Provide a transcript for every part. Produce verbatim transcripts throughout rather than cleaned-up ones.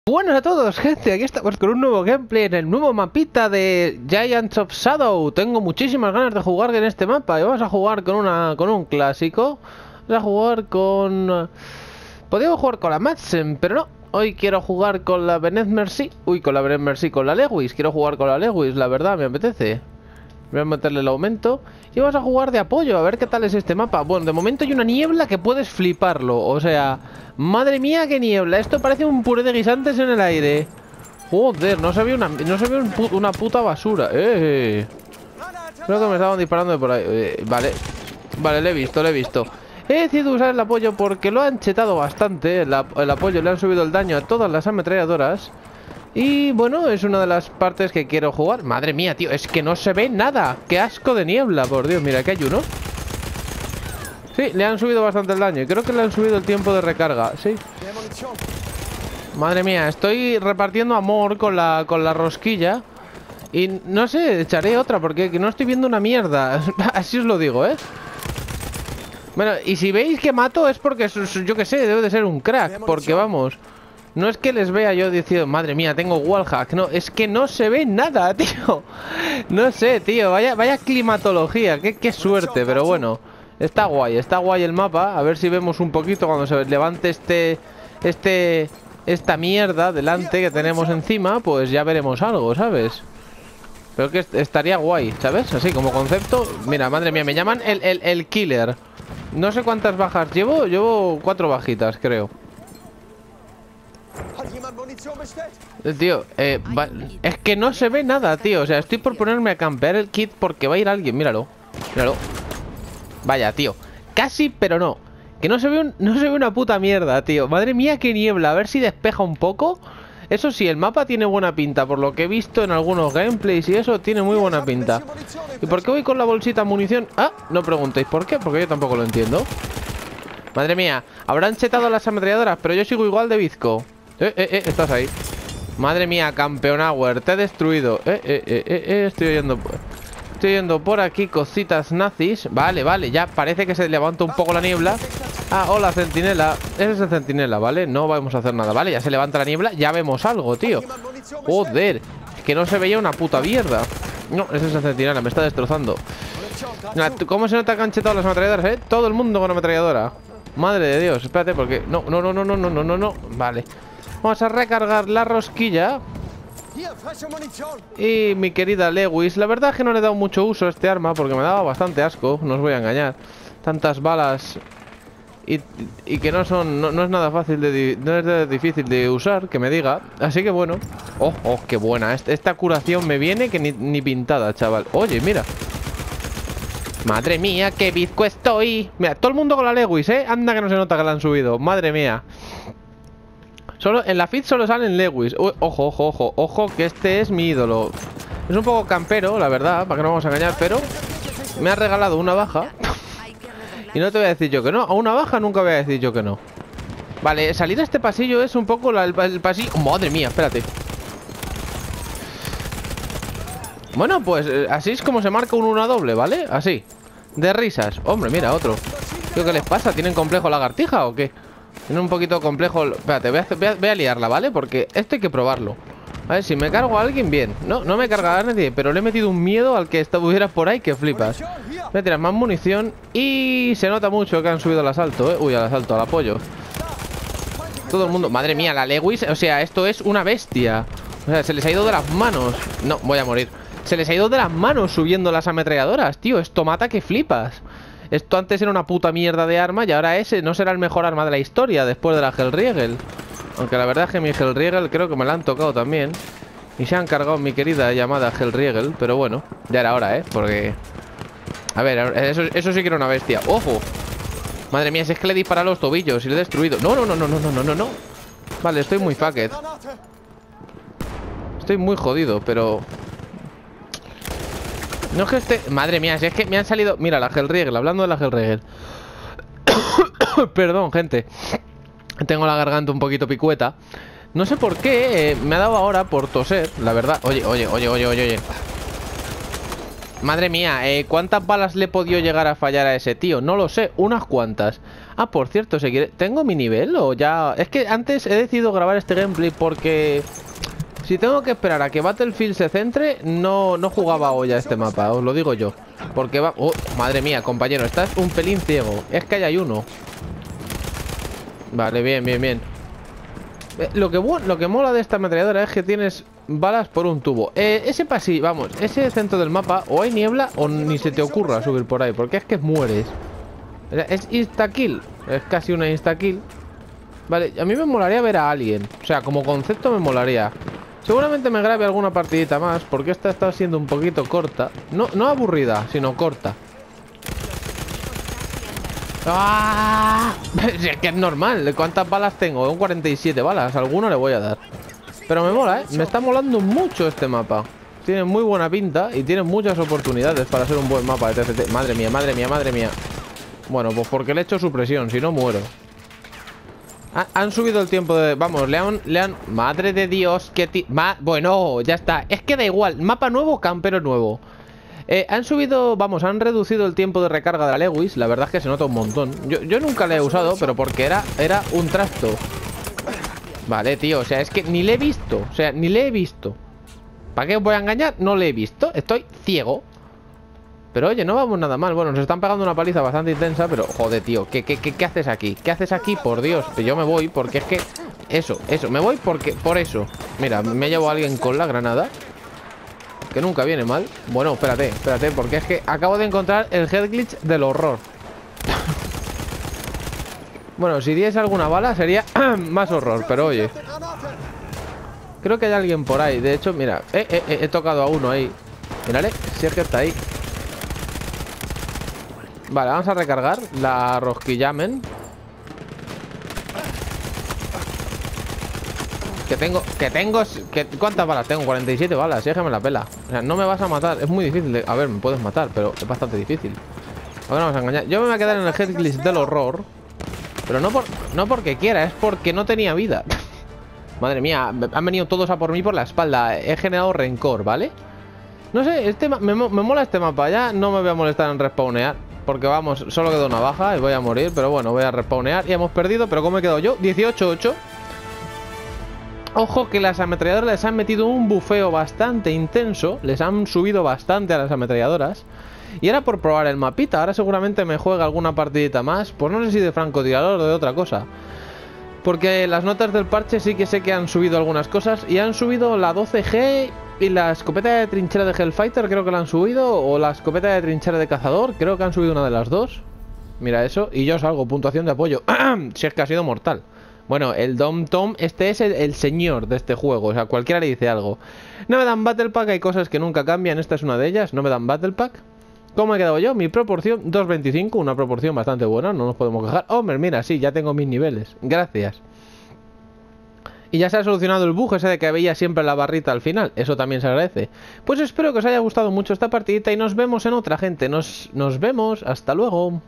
Buenas a todos, gente, aquí estamos con un nuevo gameplay en el nuevo mapita de Giants of Shadow. Tengo muchísimas ganas de jugar en este mapa y vamos a jugar con una con un clásico. Vamos a jugar con... Podríamos jugar con la Madsen, pero no. Hoy quiero jugar con la Bennett Mercy. Uy, con la Bennett Mercy, con la Lewis. Quiero jugar con la Lewis, la verdad, me apetece. Voy a meterle el aumento y vamos a jugar de apoyo, a ver qué tal es este mapa. Bueno, de momento hay una niebla que puedes fliparlo. O sea, madre mía, qué niebla. Esto parece un puré de guisantes en el aire. Joder, no se ve una, no se ve un pu una puta basura. Eh. Creo que me estaban disparando de por ahí. Eh, vale, vale, le he visto, le he visto. He decidido usar el apoyo porque lo han chetado bastante. El, el apoyo le han subido el daño a todas las ametralladoras. Y bueno, es una de las partes que quiero jugar. Madre mía, tío, es que no se ve nada. Qué asco de niebla, por Dios. Mira, aquí hay uno. Sí, le han subido bastante el daño. Y creo que le han subido el tiempo de recarga. Sí. Madre mía, estoy repartiendo amor con la, con la rosquilla. Y no sé, echaré otra porque no estoy viendo una mierda. Así os lo digo, ¿eh? Bueno, y si veis que mato es porque, yo que sé, debe de ser un crack. Porque vamos... No es que les vea yo diciendo, madre mía, tengo wallhack. No, es que no se ve nada, tío. No sé, tío, vaya, vaya climatología. Qué, qué suerte, pero bueno. Está guay, está guay el mapa. A ver si vemos un poquito cuando se levante este... Este... Esta mierda delante que tenemos encima. Pues ya veremos algo, ¿sabes? Pero que estaría guay, ¿sabes? Así como concepto. Mira, madre mía, me llaman el, el, el killer. No sé cuántas bajas llevo. Llevo cuatro bajitas, creo. Tío, eh, va, es que no se ve nada, tío. O sea, estoy por ponerme a campear el kit porque va a ir alguien. Míralo, míralo. Vaya, tío, casi, pero no. Que no se ve un, no se ve una puta mierda, tío. Madre mía, qué niebla. A ver si despeja un poco. Eso sí, el mapa tiene buena pinta. Por lo que he visto en algunos gameplays y eso, tiene muy buena pinta. ¿Y por qué voy con la bolsita de munición? Ah, no preguntéis por qué, porque yo tampoco lo entiendo. Madre mía, habrán chetado las ametralladoras, pero yo sigo igual de bizco. Eh, eh, eh, estás ahí. Madre mía, campeón Hour, te he destruido. Eh, eh, eh, eh, eh, estoy oyendo Estoy oyendo por aquí cositas nazis. Vale, vale, ya parece que se levanta un poco la niebla. Ah, hola, centinela. Ese es el centinela, ¿vale? No vamos a hacer nada, ¿vale? Ya se levanta la niebla, ya vemos algo, tío. Joder, es que no se veía una puta mierda. No, ese es el centinela, me está destrozando. Mira, ¿cómo se nota que han chetado las ametralladoras, eh? Todo el mundo con ametralladora. Madre de Dios, espérate, porque... No, no, no, no, no, no, no, no, no. Vale. Vamos a recargar la rosquilla. Y mi querida Lewis, la verdad es que no le he dado mucho uso a este arma porque me daba bastante asco, no os voy a engañar. Tantas balas y, y que no son, no, no es nada fácil de, no es de difícil de usar, que me diga. Así que bueno. Oh, oh, qué buena. Esta, esta curación me viene que ni, ni pintada, chaval. Oye, mira. Madre mía, qué bizco estoy. Mira, todo el mundo con la Lewis, eh. Anda que no se nota que la han subido. Madre mía. Solo, en la F I T solo salen Lewis. Uy, ojo, ojo, ojo, ojo, que este es mi ídolo. Es un poco campero, la verdad, para que no vamos a engañar, pero me ha regalado una baja. Y no te voy a decir yo que no. A una baja nunca voy a decir yo que no. Vale, salir a este pasillo es un poco la, el, el pasillo... Oh, madre mía, espérate. Bueno, pues así es como se marca un una doble, ¿vale? Así, de risas. Hombre, mira, otro. ¿Qué les pasa? ¿Tienen complejo lagartija o qué? Tiene un poquito complejo. Espérate, voy a, voy, a, voy a liarla, ¿vale? Porque esto hay que probarlo. A ver, si me cargo a alguien, bien. No, no me carga a nadie, pero le he metido un miedo al que estuviera por ahí que flipas. Voy a tirar más munición. Y se nota mucho que han subido al asalto, ¿eh? Uy, al asalto, al apoyo. Todo el mundo... Madre mía, la Lewis... O sea, esto es una bestia. O sea, se les ha ido de las manos. No, voy a morir. Se les ha ido de las manos subiendo las ametralladoras, tío. Esto mata que flipas. Esto antes era una puta mierda de arma y ahora ese no será el mejor arma de la historia después de la Hellriegel. Aunque la verdad es que mi Hellriegel creo que me la han tocado también. Y se han cargado mi querida llamada Hellriegel. Pero bueno, ya era hora, ¿eh? Porque... A ver, eso, eso sí que era una bestia. ¡Ojo! Madre mía, si es que le dispara a los tobillos y le he destruido. No, no, no, no, no, no, no, no. Vale, estoy muy fucked. Estoy muy jodido, pero... No es que esté... Madre mía, si es que me han salido... Mira, la Hellriegel, hablando de la Hellriegel. Perdón, gente. Tengo la garganta un poquito picueta. No sé por qué, eh, me ha dado ahora por toser, la verdad. Oye, oye, oye, oye, oye, oye. Madre mía, eh, ¿cuántas balas le he podido llegar a fallar a ese tío? No lo sé, unas cuantas. Ah, por cierto, si quiere... ¿tengo mi nivel o ya...? Es que antes he decidido grabar este gameplay porque... si tengo que esperar a que Battlefield se centre, no, no jugaba hoy a este mapa, os lo digo yo. Porque va... oh, madre mía, compañero, estás un pelín ciego. Es que ahí hay uno. Vale, bien, bien, bien. Lo que, lo que mola de esta ametralladora es que tienes balas por un tubo. eh, Ese pasillo, vamos, ese centro del mapa, o hay niebla o ni se te ocurra subir por ahí, porque es que mueres. Es insta-kill, es casi una insta-kill. Vale, a mí me molaría ver a alguien. O sea, como concepto me molaría. Seguramente me grabe alguna partidita más, porque esta está siendo un poquito corta. No, no aburrida, sino corta. ¡Ah! Es que es normal. ¿Cuántas balas tengo? Tengo cuarenta y siete balas. Alguno le voy a dar. Pero me mola, ¿eh? Me está molando mucho este mapa. Tiene muy buena pinta y tiene muchas oportunidades para ser un buen mapa de T F T. Madre mía, madre mía, madre mía. Bueno, pues porque le he hecho supresión, si no muero. Ha, han subido el tiempo de... vamos, le han... Le han... madre de Dios, que ti... Ma... bueno, ya está. Es que da igual. Mapa nuevo, campero nuevo. Eh, han subido... vamos, han reducido el tiempo de recarga de la Lewis. La verdad es que se nota un montón. Yo, yo nunca le he usado, pero porque era, era un trasto. Vale, tío, o sea, es que ni le he visto. O sea, ni le he visto. ¿Para qué os voy a engañar? No le he visto. Estoy ciego. Pero oye, no vamos nada mal. Bueno, nos están pegando una paliza bastante intensa. Pero, joder, tío, ¿qué, qué, qué, qué haces aquí? ¿Qué haces aquí? Por Dios, yo me voy porque es que... eso, eso, me voy porque... por eso. Mira, me llevo a alguien con la granada, que nunca viene mal. Bueno, espérate, espérate, porque es que acabo de encontrar el head glitch del horror. Bueno, si diese alguna bala sería más horror, pero oye, creo que hay alguien por ahí. De hecho, mira, eh, eh, eh, he tocado a uno ahí. Mírale, si es que está ahí. Vale, vamos a recargar la rosquillamen. Que tengo, que tengo, que, ¿cuántas balas tengo? cuarenta y siete balas, déjame la pela. O sea, no me vas a matar, es muy difícil de... a ver, me puedes matar, pero es bastante difícil. Ahora vamos a engañar. Yo me voy a quedar en el head glitch del horror. Pero no, por, no porque quiera, es porque no tenía vida. Madre mía, han venido todos a por mí por la espalda. He generado rencor, ¿vale? No sé, este me, me mola este mapa. Ya no me voy a molestar en respawnear, porque vamos, solo quedó una baja y voy a morir. Pero bueno, voy a respawnear y hemos perdido. Pero ¿cómo he quedado yo? dieciocho ocho. Ojo que las ametralladoras les han metido un bufeo bastante intenso. Les han subido bastante a las ametralladoras. Y era por probar el mapita. Ahora seguramente me juega alguna partidita más. Pues no sé si de francotirador o de otra cosa. Porque las notas del parche sí que sé que han subido algunas cosas. Y han subido la doce G y la escopeta de trinchera de Hellfighter, creo que la han subido. O la escopeta de trinchera de cazador, creo que han subido una de las dos. Mira eso. Y yo salgo, puntuación de apoyo. Si es que ha sido mortal. Bueno, el Dom Tom, este es el, el señor de este juego. O sea, cualquiera le dice algo. No me dan Battle Pack, hay cosas que nunca cambian. Esta es una de ellas, no me dan Battle Pack. ¿Cómo he quedado yo? Mi proporción, dos veinticinco, una proporción bastante buena, no nos podemos quejar. Hombre, mira, sí, ya tengo mis niveles. Gracias. Y ya se ha solucionado el bug ese de que veía siempre la barrita al final. Eso también se agradece. Pues espero que os haya gustado mucho esta partidita y nos vemos en otra, gente. Nos, nos vemos, hasta luego.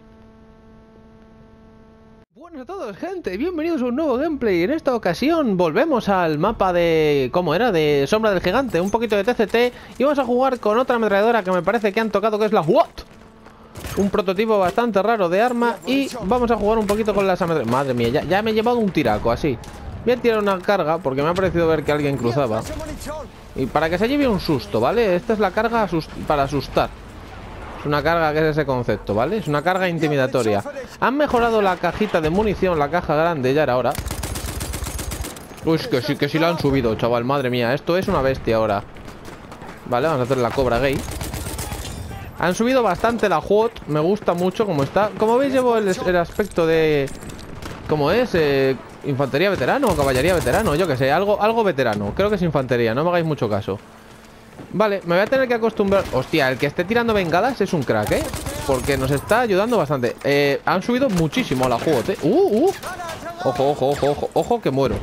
Buenas a todos, gente, bienvenidos a un nuevo gameplay. En esta ocasión volvemos al mapa de... ¿cómo era? De Sombra del Gigante, un poquito de T C T. Y vamos a jugar con otra ametralladora que me parece que han tocado, que es la What. Un prototipo bastante raro de arma. Y vamos a jugar un poquito con las ametralladoras. Madre mía, ya, ya me he llevado un tiraco así. Voy a tirar una carga porque me ha parecido ver que alguien cruzaba. Y para que se lleve un susto, ¿vale? Esta es la carga asust- para asustar. Una carga que es ese concepto, ¿vale? Es una carga intimidatoria. Han mejorado la cajita de munición, la caja grande, ya era hora. Uy, que sí, que sí la han subido, chaval, madre mía. Esto es una bestia ahora. Vale, vamos a hacer la cobra gay. Han subido bastante la H O T, me gusta mucho como está. Como veis, llevo el, el aspecto de... ¿cómo es? Eh, ¿infantería veterano o caballería veterano? Yo que sé, algo, algo veterano. Creo que es infantería, no me hagáis mucho caso. Vale, me voy a tener que acostumbrar. Hostia, el que esté tirando bengalas es un crack, ¿eh? Porque nos está ayudando bastante. eh, Han subido muchísimo la H O T, ¿eh? Uh, uh Ojo, ojo, ojo, ojo, ojo que muero.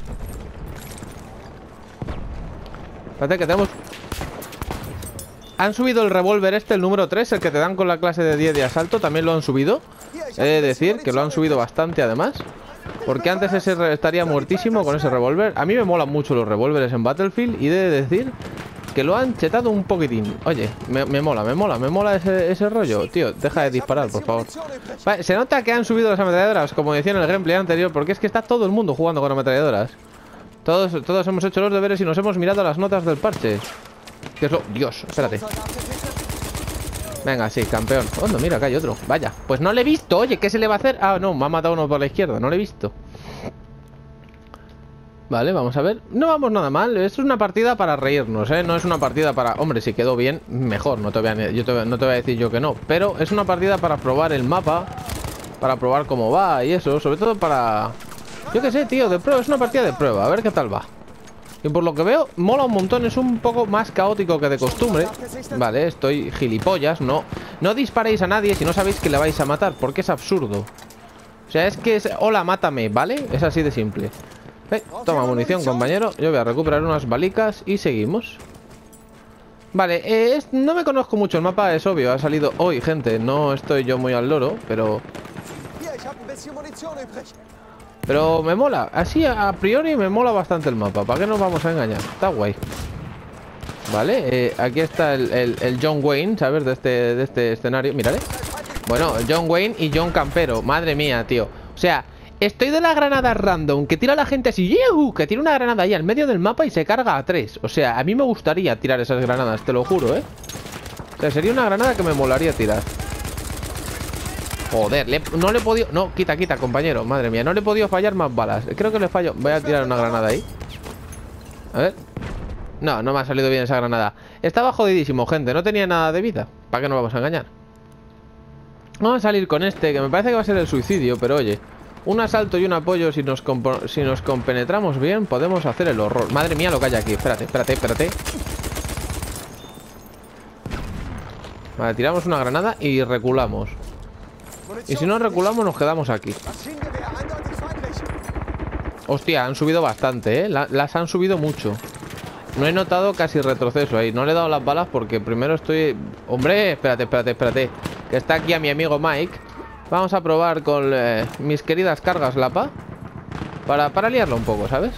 Espérate que tenemos... Han subido el revólver este, el número tres, el que te dan con la clase de diez de asalto. También lo han subido. He de decir que lo han subido bastante además, porque antes ese estaría muertísimo con ese revólver. A mí me molan mucho los revólveres en Battlefield. Y he de decir que lo han chetado un poquitín. Oye, me, me mola, me mola, me mola ese, ese rollo. Tío, deja de disparar, por favor. Vale, se nota que han subido las ametralladoras, como decía en el gameplay anterior, porque es que está todo el mundo jugando con ametralladoras. Todos, todos hemos hecho los deberes y nos hemos mirado las notas del parche. Que es lo... Dios, espérate. Venga, sí, campeón. Oh, no, mira, acá hay otro. Vaya, pues no le he visto. Oye, ¿qué se le va a hacer? Ah, no, me ha matado uno por la izquierda. No le he visto. Vale, vamos a ver. No vamos nada mal. Esto es una partida para reírnos, ¿eh? No es una partida para... Hombre, si quedó bien, mejor. No te voy a, yo te, no te voy a decir yo que no. Pero es una partida para probar el mapa. Para probar cómo va y eso. Sobre todo para... Yo qué sé, tío, de prueba. Es una partida de prueba. A ver qué tal va. Y por lo que veo, mola un montón. Es un poco más caótico que de costumbre. Vale, estoy gilipollas. No, no disparéis a nadie si no sabéis que le vais a matar, porque es absurdo. O sea, es que es... Hola, mátame, ¿vale? Es así de simple. Eh, toma munición, compañero. Yo voy a recuperar unas balicas y seguimos. Vale, eh, es... no me conozco mucho el mapa, es obvio. Ha salido hoy, gente. No estoy yo muy al loro, pero... Pero me mola, así a priori me mola bastante el mapa. ¿Para qué nos vamos a engañar? Está guay. Vale, eh, aquí está el, el, el John Wayne, ¿sabes? De este, de este escenario, mírale. Bueno, John Wayne y John Campero. Madre mía, tío. O sea, estoy de la granada random que tira la gente así, ¡yuhu! Que tira una granada ahí al medio del mapa y se carga a tres. O sea, a mí me gustaría tirar esas granadas, te lo juro, ¿eh? O sea, sería una granada que me molaría tirar. Joder, le, no le he podido... No, quita, quita, compañero. Madre mía, no le he podido fallar más balas. Creo que le fallo. Voy a tirar una granada ahí. A ver. No, no me ha salido bien esa granada. Estaba jodidísimo, gente. No tenía nada de vida. ¿Para qué nos vamos a engañar? Vamos a salir con este, que me parece que va a ser el suicidio. Pero oye, un asalto y un apoyo. Si nos, si nos compenetramos bien, podemos hacer el horror. Madre mía, lo que hay aquí. Espérate, espérate, espérate. Vale, tiramos una granada y reculamos. Y si no reculamos nos quedamos aquí. Hostia, han subido bastante, ¿eh? La, las han subido mucho. No he notado casi retroceso ahí. No le he dado las balas porque primero estoy... Hombre, espérate, espérate, espérate. Que está aquí a mi amigo Mike. Vamos a probar con eh, mis queridas cargas Lapa. Para, para liarlo un poco, ¿sabes?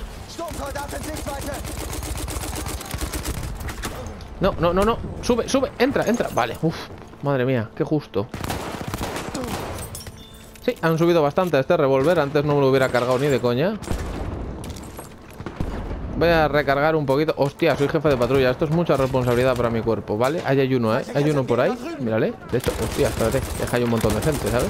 No, no, no, no. Sube, sube, entra, entra. Vale, uff, madre mía, qué justo. Sí, han subido bastante a este revólver. Antes no me lo hubiera cargado ni de coña. Voy a recargar un poquito. Hostia, soy jefe de patrulla. Esto es mucha responsabilidad para mi cuerpo, ¿vale? Ahí hay uno, ¿eh? Hay uno por ahí. Mírale. De hecho, hostia, espérate. Deja ahí un montón de gente, ¿sabes?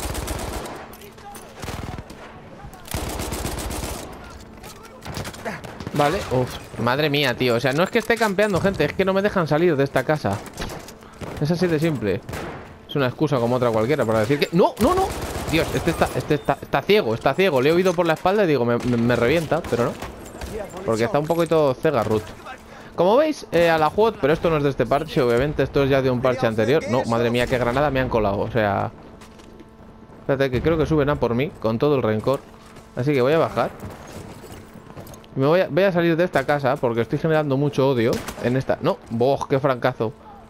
Vale. Uf, madre mía, tío. O sea, no es que esté campeando, gente. Es que no me dejan salir de esta casa. Es así de simple. Es una excusa como otra cualquiera para decir que... ¡No, no, no! Dios, este está, este está, está ciego, está ciego. Le he oído por la espalda y digo, me, me, me revienta, pero no. Porque está un poquito cega Ruth. Como veis, eh, a la J U D, pero esto no es de este parche, obviamente. Esto es ya de un parche anterior. No, madre mía, qué granada me han colado. O sea... Espérate, que creo que suben a por mí, con todo el rencor. Así que voy a bajar. Me voy a, voy a salir de esta casa porque estoy generando mucho odio en esta... No, ¡boh! ¡Qué francazo!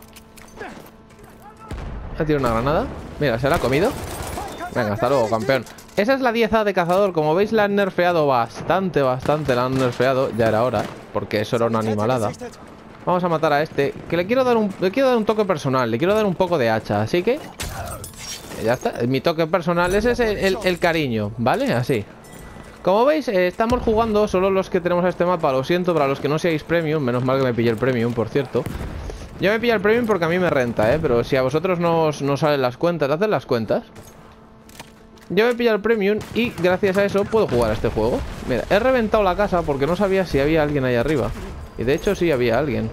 Ha tirado una granada. Mira, se la ha comido. Venga, hasta luego, campeón. Esa es la diez A de cazador. Como veis, la han nerfeado bastante, bastante. La han nerfeado. Ya era hora, porque eso era una animalada. Vamos a matar a este, que le quiero dar un, le quiero dar un toque personal. Le quiero dar un poco de hacha, así que... Ya está, mi toque personal. Ese es el, el, el cariño, ¿vale? Así. Como veis, eh, estamos jugando solo los que tenemos a este mapa. Lo siento para los que no seáis premium. Menos mal que me pillé el premium, por cierto. Yo me pillé el premium porque a mí me renta, ¿eh? Pero si a vosotros no os no salen las cuentas, hacen las cuentas. Yo me pillé el premium y gracias a eso puedo jugar a este juego. Mira, he reventado la casa porque no sabía si había alguien ahí arriba. Y de hecho sí había alguien.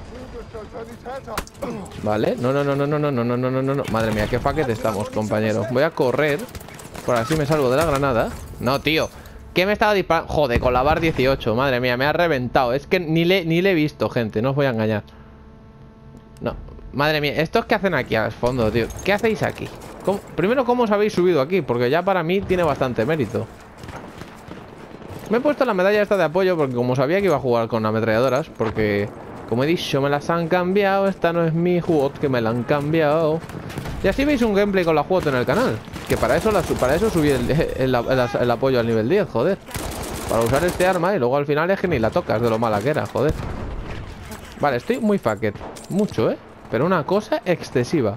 Vale, no, no, no, no, no, no, no, no, no, no, no. Madre mía, qué paquete estamos, compañero. Voy a correr, por así me salvo de la granada. No, tío, ¿qué me estaba disparando? Joder, con la bar dieciocho, madre mía, me ha reventado. Es que ni le, ni le he visto, gente, no os voy a engañar. No, madre mía, ¿estos qué hacen aquí al fondo, tío? ¿Qué hacéis aquí? ¿Cómo? Primero, ¿cómo os habéis subido aquí? Porque ya para mí tiene bastante mérito. Me he puesto la medalla esta de apoyo porque como sabía que iba a jugar con ametralladoras, porque, como he dicho, me las han cambiado. Esta no es mi J U D, que me la han cambiado. Y así veis un gameplay con la J U D en el canal. Que para eso, la, para eso subí el, el, el, el apoyo al nivel diez, joder. Para usar este arma y luego al final es que ni la tocas de lo mala que era, joder. Vale, estoy muy fucked. Mucho, ¿eh? Pero una cosa excesiva.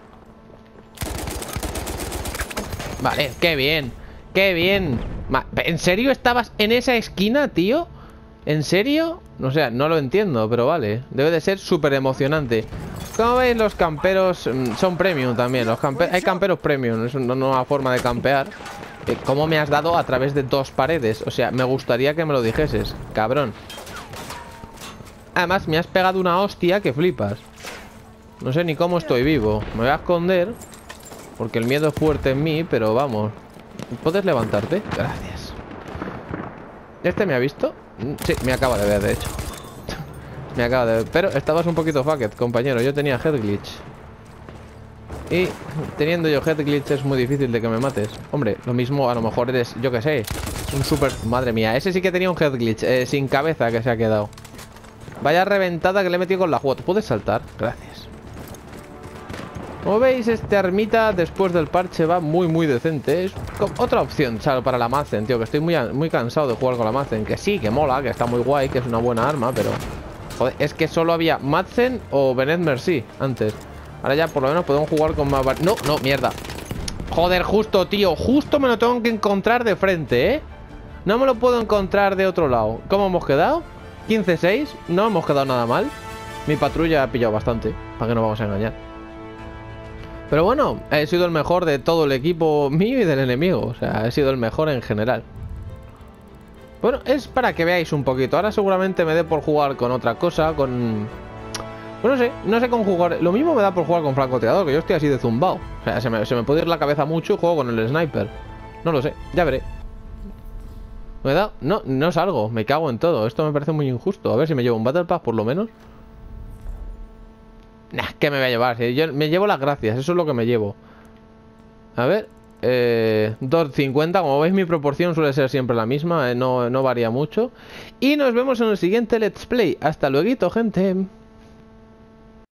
Vale, qué bien. Qué bien. ¿En serio estabas en esa esquina, tío? ¿En serio? O sea, no lo entiendo, pero vale. Debe de ser súper emocionante. Como veis, los camperos son premium también. Los campe Hay camperos premium. Es una nueva forma de campear. eh, ¿Cómo me has dado a través de dos paredes? O sea, me gustaría que me lo dijeses, cabrón. Además, me has pegado una hostia que flipas. No sé ni cómo estoy vivo. Me voy a esconder porque el miedo es fuerte en mí, pero vamos. ¿Puedes levantarte? Gracias. ¿Este me ha visto? Sí, me acaba de ver, de hecho. Me acaba de ver. Pero estabas un poquito fucked, compañero. Yo tenía head glitch. Y teniendo yo head glitch es muy difícil de que me mates. Hombre, lo mismo a lo mejor eres, yo que sé, un super... Madre mía, ese sí que tenía un head glitch eh, sin cabeza que se ha quedado. Vaya reventada que le he metido con la J. ¿Puedes saltar? Gracias. Como veis, esta ermita después del parche va muy muy decente. Es otra opción, ¿sabes? Para la Madsen, tío. Que estoy muy, muy cansado de jugar con la Madsen. Que sí, que mola, que está muy guay, que es una buena arma, pero... Joder, es que solo había Madsen o Bennett Mercy antes. Ahora ya por lo menos podemos jugar con más... No, no, mierda. Joder, justo, tío. Justo me lo tengo que encontrar de frente, ¿eh? No me lo puedo encontrar de otro lado. ¿Cómo hemos quedado? quince seis. No hemos quedado nada mal. Mi patrulla ha pillado bastante. ¿Para qué nos vamos a engañar? Pero bueno, he sido el mejor de todo el equipo mío y del enemigo. O sea, he sido el mejor en general. Bueno, es para que veáis un poquito. Ahora seguramente me dé por jugar con otra cosa, con... Pues no sé, no sé con jugar. Lo mismo me da por jugar con francotirador, que yo estoy así de zumbao. O sea, se me, se me puede ir la cabeza mucho y juego con el sniper. No lo sé, ya veré. ¿Me da? No, no salgo, me cago en todo. Esto me parece muy injusto. A ver si me llevo un Battle Pass por lo menos. Nah, ¿qué me voy a llevar? Yo me llevo las gracias, eso es lo que me llevo. A ver, eh, dos cincuenta, como veis mi proporción suele ser siempre la misma, eh, no, no varía mucho. Y nos vemos en el siguiente Let's Play. Hasta luego, gente.